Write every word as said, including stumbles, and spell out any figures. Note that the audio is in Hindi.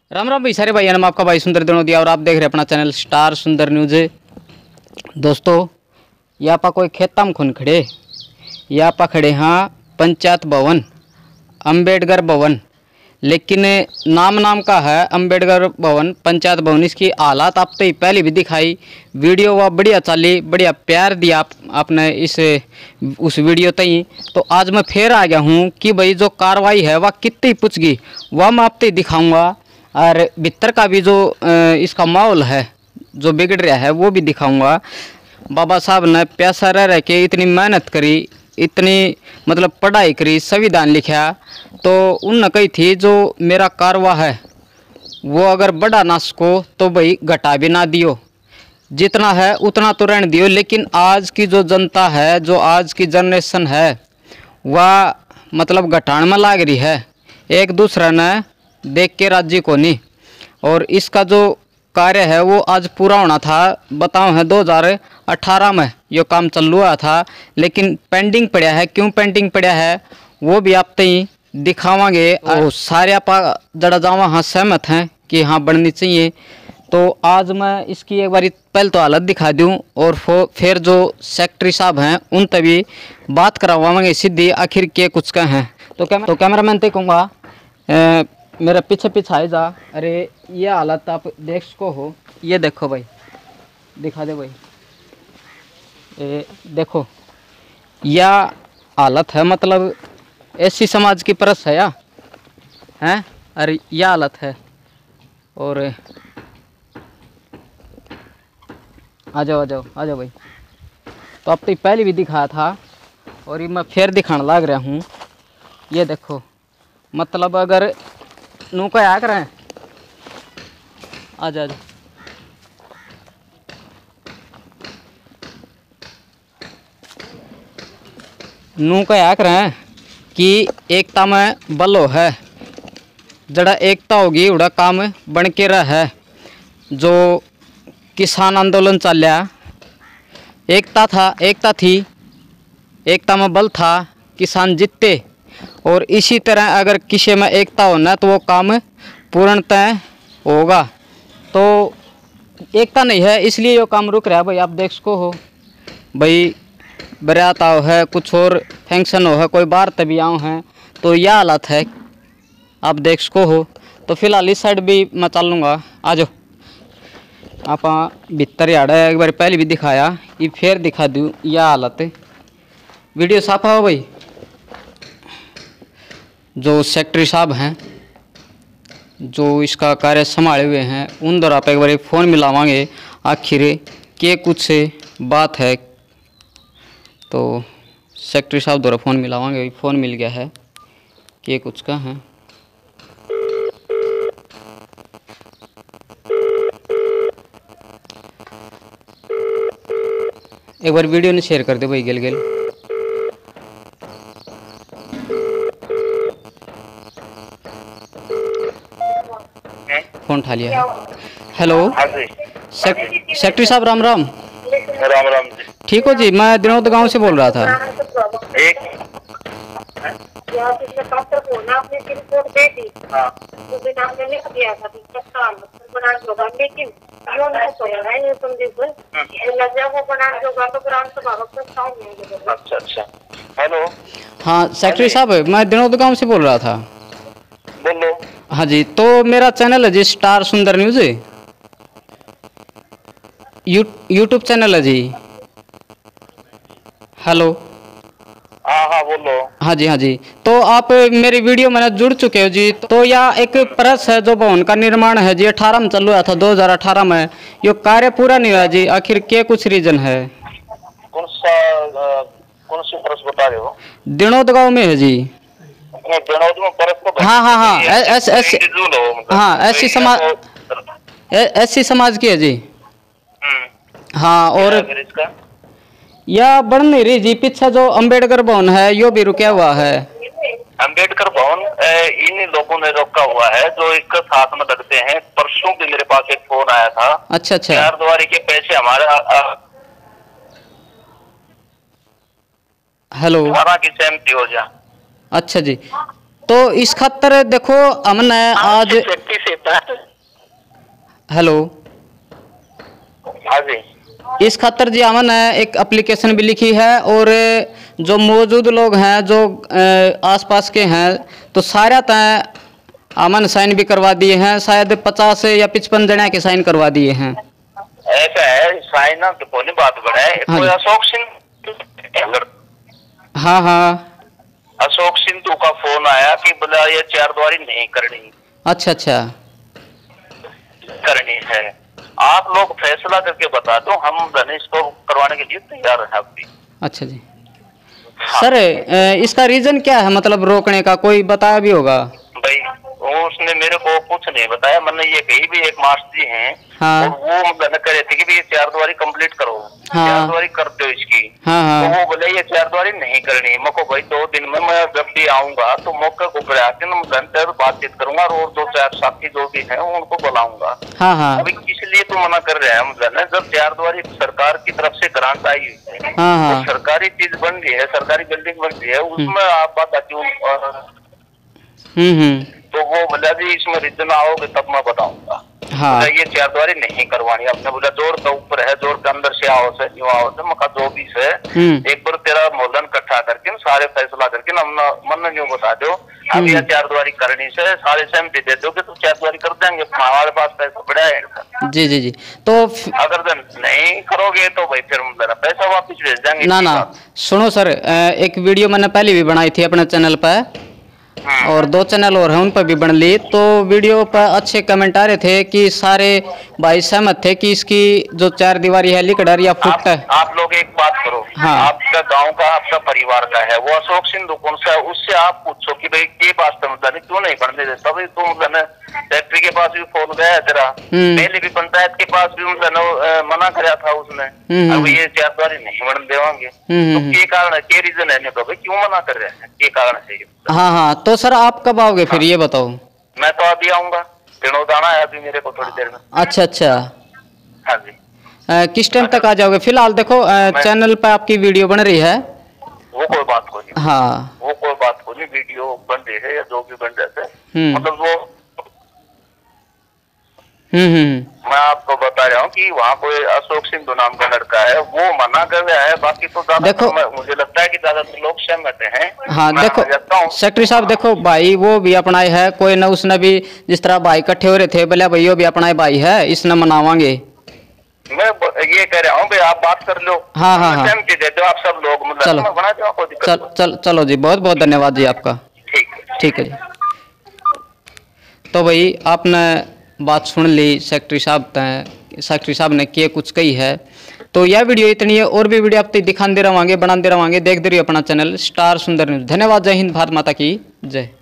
राम राम भाई सारे भाई, नाम आपका भाई सुंदर दिनोदिया और आप देख रहे हैं अपना चैनल स्टार सुंदर न्यूज। दोस्तों ये आपा कोई खेता में खुन खड़े, ये आपा खड़े हाँ पंचायत भवन अंबेडकर भवन, लेकिन नाम नाम का है अंबेडकर भवन पंचायत भवन। इसकी हालात आप तो ही पहले भी दिखाई, वीडियो वह बढ़िया चली, बढ़िया प्यार दिया आप आपने इस उस वीडियो तई। तो आज मैं फिर आ गया हूँ कि भाई जो कार्रवाई है वह कितनी पुछ गई वह मैं आप तो दिखाऊँगा, और भीतर का भी जो इसका माहौल है जो बिगड़ रहा है वो भी दिखाऊंगा। बाबा साहब ने प्यासा रह रह के इतनी मेहनत करी, इतनी मतलब पढ़ाई करी, संविधान लिखा, तो उन कही थी जो मेरा कारवा है वो अगर बढ़ा ना सको तो भाई घटा भी ना दियो, जितना है उतना तो रहने दियो। लेकिन आज की जो जनता है, जो आज की जनरेशन है, वह मतलब घटाने में लाग रही है, एक दूसरे ने देख के राज्य को नहीं। और इसका जो कार्य है वो आज पूरा होना था, बताओ है दो हज़ार अठारह में ये काम चल रहा था, लेकिन पेंडिंग पड़ा है। क्यों पेंडिंग पड़ा है वो भी आप तई दिखावांगे। और सारे आप जड़ा जावा हाँ सहमत हैं कि हाँ बननी चाहिए। तो आज मैं इसकी एक बार पहले तो हालत दिखा दूं और फिर जो सेक्रेटरी साहब हैं उन तभी बात करवाएंगे सीधी आखिर के कुछ का हैं। तो कैमरा तो कैमरा मैन तक कहूँगा मेरा पीछे पीछे आ जा। अरे ये हालत आप देख सको हो, ये देखो भाई, दिखा दे भाई, ये देखो यह हालत है, मतलब ऐसी समाज की परस है या हैं। अरे यह हालत है। और आ जाओ आ जाओ आ जाओ भाई। तो अब तो पहले भी दिखाया था और ये मैं फिर दिखाने लग रहा हूँ। ये देखो मतलब अगर नू को आ कर आ जा नू को आ कर कि एकता में बलो है, जड़ा एकता होगी उड़ा काम बन के रहा है। जो किसान आंदोलन चलिया, एकता था एकता थी एकता में बल था, किसान जीतते। और इसी तरह अगर किसी में एकता होना तो वो काम पूर्णतः होगा। तो एकता नहीं है इसलिए ये काम रुक रहा है भाई। आप देख सको हो भाई, बरात आओ है, कुछ और फंक्शन हो है, कोई बाहर तभी आओ हैं, तो यह हालत है आप देख सको हो। तो फिलहाल इस साइड भी मैं चल लूँगा, आ जाओ। आप भीतर याड़ा एक बार पहले भी दिखाया, ये फिर दिखा दूँ यह हालत है। वीडियो साफा हो भाई। जो सेक्रेटरी साहब हैं जो इसका कार्य संभाले हुए हैं उन द्वारा आप एक बार फ़ोन मिलावांगे आखिर के कुछ बात है। तो सेक्रेटरी साहब द्वारा फ़ोन मिलावांगे, फ़ोन मिल गया है के कुछ का है। एक बार वीडियो ने शेयर कर दे भाई गेल गेल। फोन उठा लिया। हेलो सेक्रेटरी साहब, राम राम। राम राम। ठीक हो जी? मैं दिनोद गांव से बोल रहा था। एक अच्छा अच्छा। हेलो हाँ सेक्रेटरी साहब, मैं दिनोद गांव से बोल रहा था। बोलो। हाँ जी, तो मेरा चैनल है G star Sundar news, you YouTube channel है जी। हेलो हाँ हाँ बोलो। हाँ जी हाँ जी। तो आप मेरी वीडियो में जुड़ चुके हो जी। तो यह एक प्रेस है जो भवन का निर्माण है जी, अठारह में चल रहा था, दो हज़ार अठारह में ये कार्य पूरा नहीं हुआ जी। आखिर क्या कुछ रीजन है? कौन सा कौन सी प्रेस बता रहे हो? दिनोद गाँव में है जी। हाँ हाँ हाँ एस एस हाँ ऐसी समाज ऐसी समाज की है जी। हाँ और यह बढ़ नहीं रही जी। पीछे जो अंबेडकर भवन है यो भी रुका हुआ है। अंबेडकर भवन इन लोगों ने रोका हुआ है जो एक साथ में लगते हैं। परसों भी मेरे पास एक फोन आया था। अच्छा अच्छा। चार द्वारी के पैसे हमारे हेलो की सहमति हो जा। अच्छा जी। तो इस खातर देखो हमने आज से हेलो। हाँ जी। इस खातर जी हमन एक एप्लीकेशन भी लिखी है और जो मौजूद लोग हैं जो आसपास के हैं तो सारा तय हमन साइन भी करवा दिए हैं, शायद पचास या पचपन जना के साइन करवा दिए हैं। ऐसा है साइन ना तो कोई बात बढ़ाए। हाँ कोई जी। अशोक सिंह, हाँ हाँ। अशोक सिंधु का फोन आया कि बोला ये चार द्वारी नहीं करनी। अच्छा अच्छा। करनी है, आप लोग फैसला करके बता दो, हम गणेश को करवाने के लिए तैयार है अभी। अच्छा जी। हाँ। सर इसका रीजन क्या है, मतलब रोकने का कोई बताया भी होगा? भाई उसने मेरे को कुछ नहीं बताया, मैंने ये कही भी एक मास्टर जी हैं। हाँ। और वो मतलब कह रहे थे कि भी ये चार द्वारी कंप्लीट करो। हाँ। चार द्वारी कर दो इसकी। हाँ हाँ। तो वो बोले ये चार द्वारी नहीं करनी। मैं को भाई दो दिन में मैं जब भी आऊंगा तो मौके को बुला के मैं घंटे बातचीत करूंगा और दो चार साथी जो भी हैं उनको बुलाऊंगा। हाँ हाँ। अभी इसलिए तो मना कर रहे हैं मतलब जब चार द्वारी सरकार की तरफ से ग्रांट आई हुई है। हाँ हाँ। तो सरकारी चीज बन रही है, सरकारी बिल्डिंग बन रही है, उसमें आप बात क्यों? हम्म हम्म। तो वो बोला जी इसमें रीजन आओगे तब मैं बताऊंगा। हाँ। ये चार द्वारी नहीं करवानी। आपने बोला जोड़ का ऊपर है, जोड़ के अंदर से आओ से यूँ आओ से मका जो भी से एक बार तेरा मोलन इकट्ठा करके सारे फैसला करके ना मन न्यू बता दो। अब ये चार द्वारी करनी से सारे सहमति दे दोगे तो चार द्वारी कर देंगे, हमारे पास पैसा बड़ा है। जी जी जी। तो अगर नहीं करोगे तो भाई फिर पैसा वापस भेज देंगे। ना ना सुनो सर, एक वीडियो मैंने पहले भी बनाई थी अपने चैनल पर और दो चैनल और हैं उन पर भी बन ली, तो वीडियो पर अच्छे कमेंट आ रहे थे कि सारे भाई सहमत थे कि इसकी जो चार दीवारी है लिकड़र या फुट है। आप, आप लोग एक बात करो। हाँ। आपका गांव का आपका परिवार का है वो अशोक सिंधु कौन सा है, उससे आप पूछो कि भाई के पास मतलब क्यों नहीं बनने देता। भाई तुम मतलब फैक्ट्री के पास भी फोन गया है तेरा, पहले भी पंचायत के पास भी मतलब मना कराया था उसने। अब ये चार द्वारी नहीं बन देवांगे तो के कारण है, के रीजन है, तो भाई क्यों मना कर रहे हैं, के कारण है ये। हाँ हाँ। तो सर आप कब आओगे फिर? हाँ। ये बताओ। मैं तो अभी आऊंगा, दाना है अभी मेरे को थोड़ी देर में। अच्छा अच्छा। हाँ जी। आ, किस टाइम तक आ जाओगे? फिलहाल देखो चैनल पे आपकी वीडियो बन रही है। वो कोई बात को नहीं। हाँ वो कोई बात को नहीं, वीडियो बन रही है या जो भी बन जाते हैं मतलब वो हम्म हम्म। मैं आपको बता रहा हूँ कि वहाँ कोई अशोक सिंधु नाम का लड़का है वो मना कर रहा है, बाकी तो देखो मुझे लगता है कि ज्यादातर लोग सहमत हैं। हाँ देखो सेक्रेटरी साहब, देखो भाई वो भी अपना है, कोई न उसने भी जिस तरह भाई इकट्ठे हो रहे थे बोले भाई वो भी अपना भाई है, इसने मनावांगे। मैं ये कह रहा हूँ भाई आप बात कर लो। हाँ हाँ हाँ। सहमति दे दो आप सब लोग, मतलब चलो बना दो, कोई दिक्कत चल, चल, चलो जी, बहुत बहुत धन्यवाद जी आपका। ठीक है ठीक है जी। तो भाई आपने बात सुन ली, सेक्रेटरी साहब सेक्रेटरी साहब ने किए कुछ कही है। तो यह वीडियो इतनी है, और भी वीडियो आप तक दिखाते रहोगे, बनाते रहोगे, देखते रहिए अपना चैनल स्टार सुंदर न्यूज़। धन्यवाद। जय हिंद, भारत माता की जय।